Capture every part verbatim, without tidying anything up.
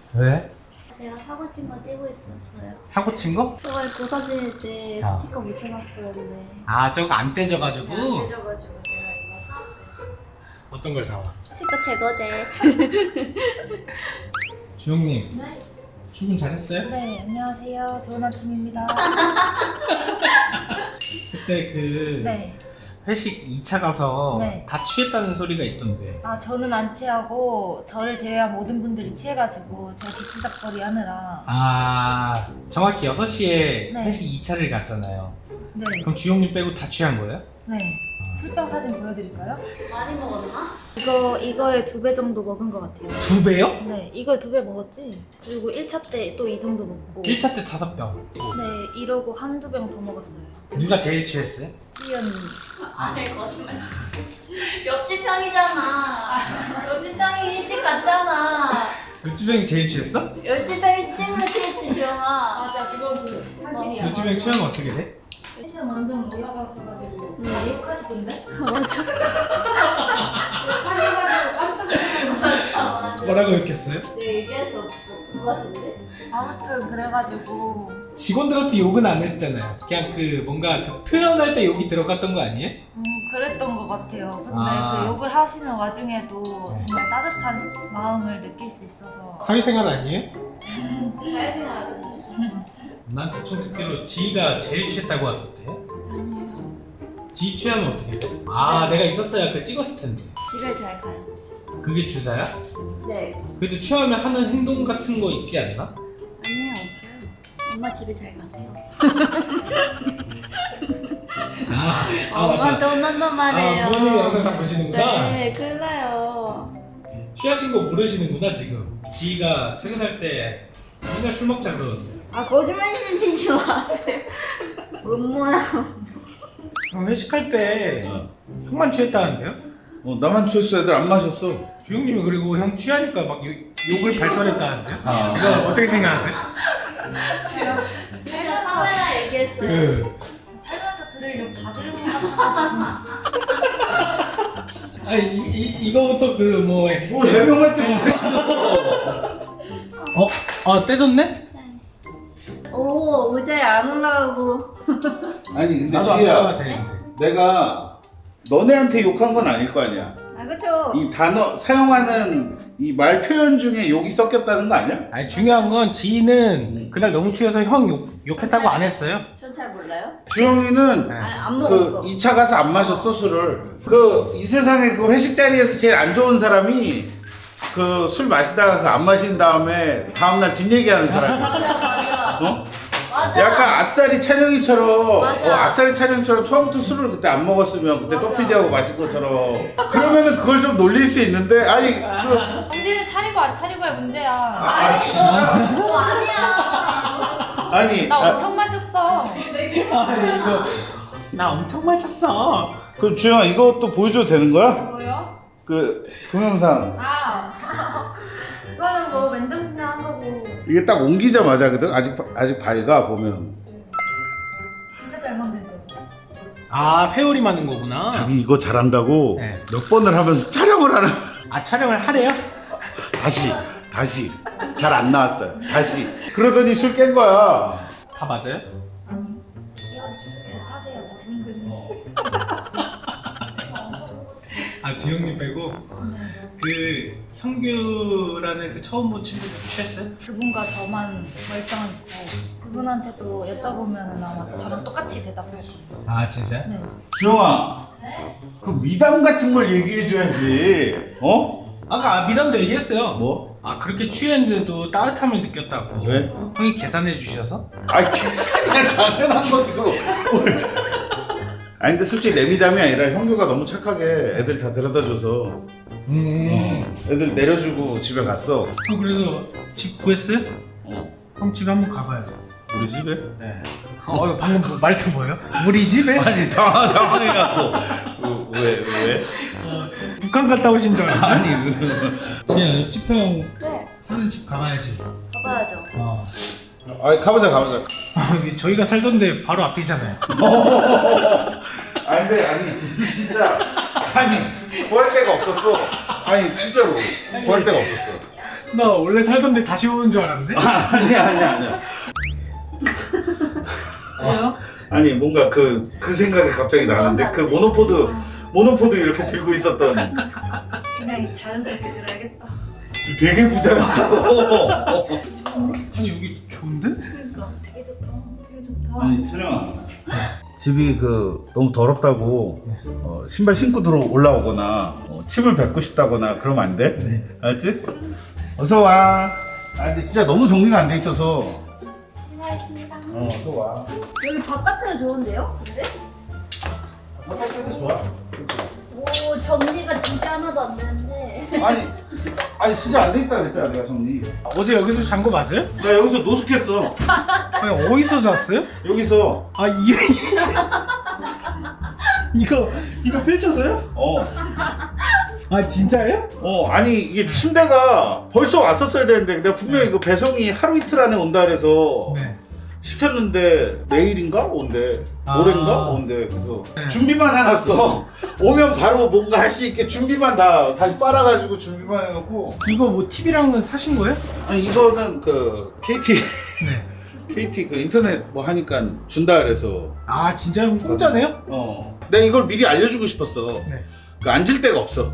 왜? 제가 사고 친 거 떼고 있었어요. 사고 친 거? 저번에 고사질 때 아. 스티커 묻혀놨었는데 아 저거 안 떼져가지고? 안 떼져가지고 제가 이거 사왔어요. 어떤 걸 사와? 스티커 제거제. 주영님 네? 출근 잘했어요? 네, 안녕하세요. 좋은 아침입니다. 그때 그 네. 회식 이 차 가서 네. 다 취했다는 소리가 있던데. 아, 저는 안 취하고 저를 제외한 모든 분들이 취해가지고 제가 뒤치다거리 하느라. 아 정확히 여섯 시에 네. 회식 이 차를 갔잖아요. 네. 그럼 주영님 빼고 다 취한 거예요? 네. 술병 사진 보여드릴까요? 많이 먹었나? 이거, 이거에 두 배 정도 먹은 것 같아요. 두 배요? 네, 이거에 두 배 먹었지. 그리고 일 차 때 또 이 정도 먹고. 일 차 때 다섯 병. 네, 이러고 한두 병 더 먹었어요. 누가 제일 취했어요? 찌연이. 아니 거짓말. 옆집 형이잖아. 옆집 형이 일찍 갔잖아. 요주병이 제일 취했어? 옆집 형이 때문에 취했지 지영아. 맞아, 그건 사실이야. 요주병 취하면 어떻게 돼? 텐션 완전 올라가셔가지고 다 욕하시던데? 맞아. 욕하셔가지고 깜짝 놀랐어. 맞아 맞아. 뭐라고 욕했어요? 내가 얘기해서 목숨 것 같은데. 아무튼 그래가지고 직원들한테 욕은 안 했잖아요. 그냥 그 뭔가 그 표현할 때 욕이 들어갔던 거 아니에요? 음, 그랬던 것 같아요. 근데 아. 그 욕을 하시는 와중에도 네. 정말 따뜻한 마음을 느낄 수 있어서 사회생활 아니에요? 사회생활. 난 대충 듣기로 지희가 제일 취했다고 하던데. 아니에요. 지희 취하면 어떻게 돼? 아 내가 있었어야 그 찍었을 텐데. 집에 잘 가요. 그게 주사야? 네. 그래도 취하면 하는 행동 같은 거 있지 않나? 아니에요, 없어요. 엄마 집에 잘 갔어. 아, 아 엄마한테 맞다. 혼난단 말이에요. 아 부모님 영상 다 보시는구나. 네, 큰일 나요. 취하신 거 모르시는구나 지금. 지희가 퇴근할 때 맨날 술 먹자 그러는데. 아 거짓말 좀 치지 마세요. 뭔 모양. 그럼 회식할 때 형만 취했다는데요? 어, 나만 취했어. 애들 안 마셨어. 주영님이 그리고 형 취하니까 막 욕, 욕을 발설했다는데요? 아. 이거 어떻게 생각하세요? 제가 카메라 얘기했어요. 그 살면서 들을 욕 다 들은 것 같아. 아니 이, 이, 이거부터 그뭐 뭘 해명할 때 어? 아 떼졌네? 오 의자에 안 올라가고. 아니 근데 나도 안 지희야, 나가도 되는데. 내가 너네한테 욕한 건 아닐 거 아니야. 아 그쵸. 이 단어 사용하는 이 말 표현 중에 욕이 섞였다는 거 아니야? 아니 중요한 건 지희는 그날 너무 취해서 형 욕, 욕했다고 안 했어요. 전 잘 몰라요. 주영이는 네. 아니 안 먹었어. 그 이 차 가서 안 마셨어 술을. 그 이 세상에 그 회식 자리에서 제일 안 좋은 사람이 그 술 마시다가 그 안 마신 다음에 다음날 뒷얘기하는 사람이야. 맞아 맞아. 어? 맞아. 약간 아싸리 찬영이처럼 맞아. 어, 아싸리 찬영이처럼 처음부터 술을 그때 안 먹었으면 그때 맞아. 또피디하고 마실 것처럼 그러면은 그걸 좀 놀릴 수 있는데 아니 그 당신은 차리고 안 차리고의 문제야. 아, 아 진짜 그거 아니야. 아니 나 아, 엄청 마셨어. 아니 이거 나 엄청 마셨어. 그럼 주영아 이것도 보여줘도 되는 거야? 뭐요? 그 동영상 아, 이거는 뭐 맨정신에 한 거고. 이게 딱 옮기자마자거든. 아직 바- 아직 밝아 보면 진짜 잘 만들죠. 아 회오리 많은 거구나. 자기 이거 잘한다고 네. 몇 번을 하면서 촬영을 하는 아 촬영을 하래요? 다시 다시 잘 안 나왔어요. 다시 그러더니 술 깬 거야. 다 맞아요? 못하세요, 저분들은. 아 주영님 빼고 그 형규라는 그 처음 본 친구도 취했어요? 그분과 저만 멀쩡했고 그분한테도 여쭤보면은 아마 저랑 똑같이 대답할 거예요. 아 진짜? 네. 주영아 그 미담 같은 걸 얘기해줘야지. 어? 아까 미담도 얘기했어요. 뭐? 아 그렇게 취했는데도 따뜻함을 느꼈다고. 왜? 형이 계산해 주셔서? 아이 계산이야 당연한 거지 그거. 아니 근데 솔직히 내 미담이 아니라 형규가 너무 착하게 애들 다 데려다줘서 음. 애들 내려주고 집에 갔어. 형 그래서 집 구했어요? 어. 형 집에 한번 가봐요. 우리 집에? 네. 어 방금 뭐, 말투 뭐예요? 우리 집에? 아니 당황, 당황해갖고 그, 왜? 왜? 어, 북한 갔다 오신 줄 알았어. 아니 그냥 옆집 형 네. 사는 집 가봐야지. 가봐야죠. 어. 아니 가보자 가보자. 아, 여기 저희가 살던데 바로 앞이잖아요. 아니 근데 아니 진짜, 진짜 아니 구할 데가 없었어. 아니 진짜로 구할 데가 없었어. 나 원래 살던 데 다시 오는 줄 알았는데? 아니야 아니야 아니야. 왜요? 아니 뭔가 그 그 생각이 갑자기 나는데 그 모노포드 모노포드 이렇게 들고 있었던 그냥 자연스럽게 들어야겠다. 되게 부자였어. 아니 여기 좋은데? 그러니까 되게 좋다. 되게 좋다. 아니 찬영아, 집이 그 너무 더럽다고 어, 신발 신고 들어 올라오거나 어, 침을 뱉고 싶다거나 그러면 안 돼? 네. 알았지? 어서 와. 아 근데 진짜 너무 정리가 안 돼 있어서. 수고하셨습니다. 어 어서 와. 여기 바깥에도 좋은데요? 근데? 바깥에도 좋아. 오 정리가 진짜 하나도 안 되는데. 아니 아니 진짜 안 돼 있다 그랬잖아 내가 정리. 어제 여기서 잔 거 맞아요? 나 여기서 노숙했어. 아니 어디서 잤어요? 여기서. 아 이... 이거 이거 펼쳐서요? 어. 아 진짜예요? 어 아니 이게 침대가 벌써 왔었어야 되는데 내가 분명히 그 배송이 하루 이틀 안에 온다 그래서 네. 시켰는데 내일인가 온대. 아. 모레인가 온대. 그래서 네. 준비만 해놨어. 오면 바로 뭔가 할 수 있게 준비만 다 다시 빨아가지고 준비만 해놓고. 이거 뭐 팁이랑은 사신 거예요? 아니 이거는 그 케이티 네. 케이티 그 인터넷 뭐 하니까 준다 그래서. 아 진짜요? 공짜네요? 어 내가 이걸 미리 알려주고 싶었어. 네. 그 앉을 데가 없어.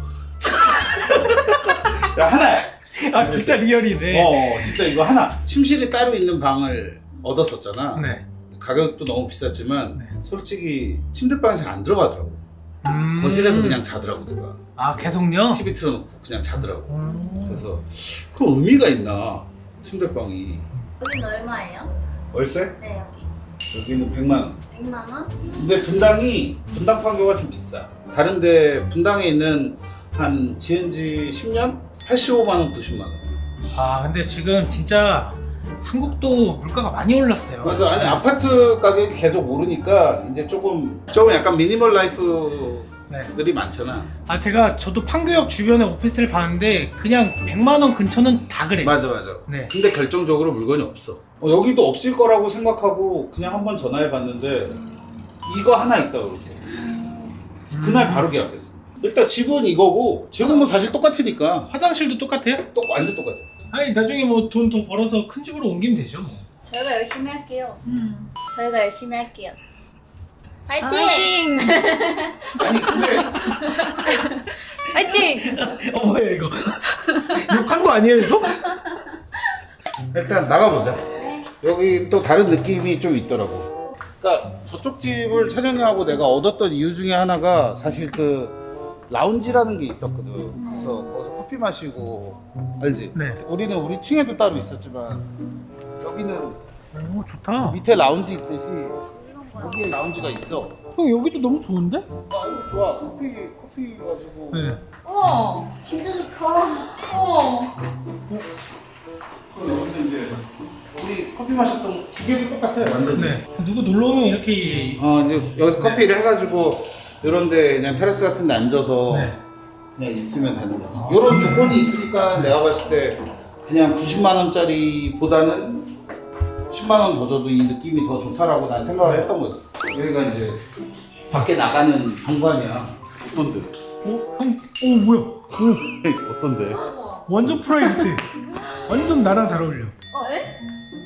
야 하나야. 아 진짜 리얼이네. 어 진짜 이거 하나. 침실이 따로 있는 방을 얻었었잖아. 네. 가격도 너무 비쌌지만 네. 솔직히 침대방에 잘 안 들어가더라고. 음... 거실에서 그냥 자더라고 내가. 아 계속요? 티비 틀어놓고 그냥 자더라고. 음... 그래서 그 의미가 있나 침대방이. 여긴 얼마예요? 월세? 네 여기 여기는 백만 원. 백만 원? 근데 분당이 분당 판교가 좀 비싸. 다른데 분당에 있는 한 지은 지 십 년? 팔십오만 원, 구십만 원. 아 근데 지금 진짜 한국도 물가가 많이 올랐어요. 맞아. 아니 아파트 가격이 계속 오르니까 이제 조금 조금 약간 미니멀 라이프들이 네. 많잖아. 아 제가 저도 판교역 주변에 오피스를 봤는데 그냥 백만 원 근처는 다 그래요. 맞아 맞아. 네. 근데 결정적으로 물건이 없어. 어, 여기도 없을 거라고 생각하고 그냥 한번 전화해 봤는데 이거 하나 있다 그렇게. 그날 바로 계약했어. 일단 집은 이거고 집은 뭐 사실 똑같으니까 화장실도 똑같아요? 또 완전 똑같아. 아니 나중에 뭐 돈 더 벌어서 큰 집으로 옮기면 되죠 뭐. 저희가 열심히 할게요. 음. 저희가 열심히 할게요. 파이팅! 파이팅! 아니 근데 파이팅! 어 뭐야 이거? 욕한 거 아니에요 이거? 일단 나가보자. 여기 또 다른 느낌이 좀 있더라고. 그러니까 저쪽 집을 차정하고 내가 얻었던 이유 중에 하나가 사실 그 라운지라는 게 있었거든. 그래서 거기서 커피 마시고 알지? 네. 우리는 우리 층에도 따로 있었지만 여기는 오 좋다. 밑에 라운지 있듯이 여기에 라운지가 있어. 형 여기도 너무 좋은데? 아 이거 좋아. 커피 커피 가지고. 네. 우와 진짜 좋다. 우와 그럼 여기서 이제 우리 커피 마셨던 기계도 똑같아 완전. 네. 누구 놀러 오면 이렇게. 어 이제 여기서 커피를 해가지고 이런데 그냥 테라스 같은 데 앉아서 네. 그냥 있으면 되는 거지. 이런 조건이 있으니까 내가 봤을 때 그냥 구십만 원짜리 보다는 십만 원 더 줘도 이 느낌이 더 좋다라고 난 생각을 했던 거지. 여기가 이제 밖에 나가는 현관이야. 어떤데? 어? 형? 오 뭐야? 오 어떤데? 완전 프라이빗해. 완전 나랑 잘 어울려. 어 에?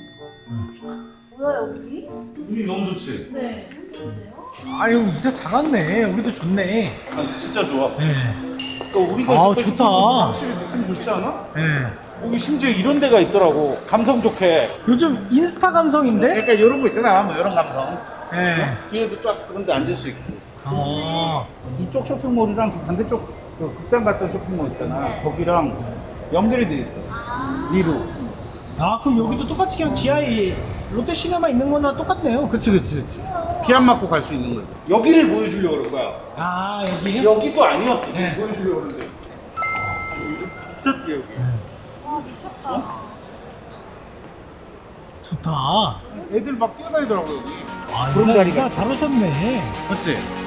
뭐야 여기? 분위기 너무 좋지? 네 좋은데요? 아유 이사 작았네. 여기도 좋네. 아 진짜 좋아. 네. 그러니까 우리가 아, 있었던 좋다. 시골은 확실히 느낌 좋지 않아? 네. 여기 심지어 이런 데가 있더라고. 감성 좋게. 요즘 인스타 감성인데? 약간 이런 거 있잖아. 뭐 이런 감성. 네. 뒤에도 쫙 그런 데 앉을 수 있고. 아. 이쪽 쇼핑몰이랑 그 반대쪽 그 극장 갔던 쇼핑몰 있잖아. 거기랑 연결이 돼 있어. 위로. 아 그럼 여기도 똑같이 그냥 지하에 롯데시네마 있는 거나 똑같네요. 그치 그치 그치. 피 안 맞고 갈 수 있는 거지. 여기를 보여주려고 그럴 거야. 아 여기요? 여기도 아니었어. 지금 네. 보여주려고 그러는데. 미쳤지 여기. 아 미쳤다. 좋다. 애들 막 뛰어다니더라고 여기. 아 그런 이사, 자리가 이사 잘 오셨네. 맞지?